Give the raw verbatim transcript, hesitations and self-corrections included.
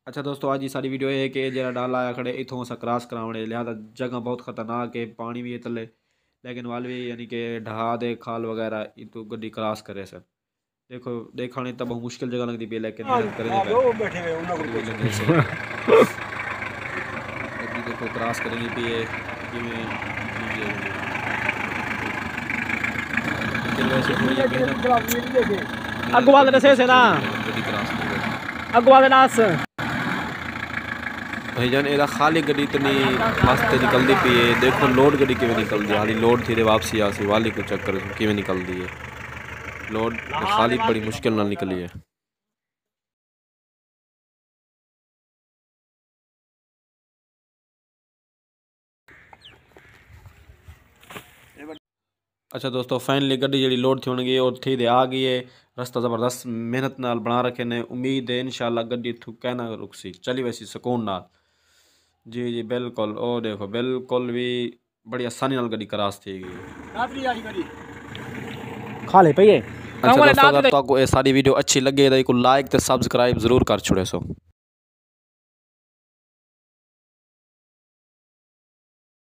अच्छा दोस्तों, आज की सारी वीडियो है कि जरा डाल आया खड़े इथों अस क्रॉस करावने, लिहाजा जगह बहुत खतरनाक है, पानी भी है तले, लेकिन वाल भी यानी कि ढहा दे खाल वगैरह इतू गड्डी क्रॉस करे सर। देखो देखने तो बहुत मुश्किल जगह लगती पी, लेकिन मेहनत करेंगे गड्डी देखो क्रॉस करेंगे पी अगवा से से ना अगवा नास भाईजान एदा खाली गड्डी इतनी मस्त निकलती पी है। देखो लोड गड्डी किमें निकलती है, हाली लोड थी वापसी आसी वाली को चक्कर किमें निकलती है। लोड खाली बड़ी मुश्किल नाल निकली है। अच्छा दोस्तों, फाइनली गड्डी जी लोड थी होगी और थी दे आ गई है। रास्ता ज़बरदस्त मेहनत नाल बना रखे ने, उम्मीद है इंशाल्लाह गड्डी थू कहना रुकसी चली वैसी सुकून नाल। जी जी बिल्कुल, ओ देखो बिल्कुल भी बड़ी आसानी नाल गड्डी क्रॉस थी गई। खा ले पे। अच्छा दोस्तों, अगर तो आपको ये सारी वीडियो अच्छी लगे तो लाइक तो सब्सक्राइब जरूर कर छोड़े सो।